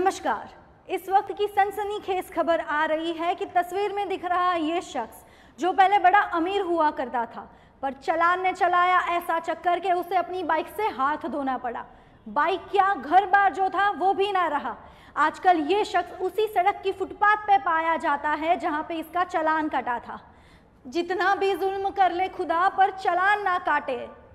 नमस्कार। इस वक्त की सनसनीखेज खबर आ रही है कि तस्वीर में दिख रहा ये शख्स जो पहले बड़ा अमीर हुआ करता था, पर चालान ने चलाया ऐसा चक्कर के उसे अपनी बाइक से हाथ धोना पड़ा। बाइक क्या, घर बार जो था वो भी ना रहा। आजकल ये शख्स उसी सड़क की फुटपाथ पे पाया जाता है जहां पे इसका चालान कटा था। जितना भी जुल्म कर ले खुदा, पर चालान ना काटे।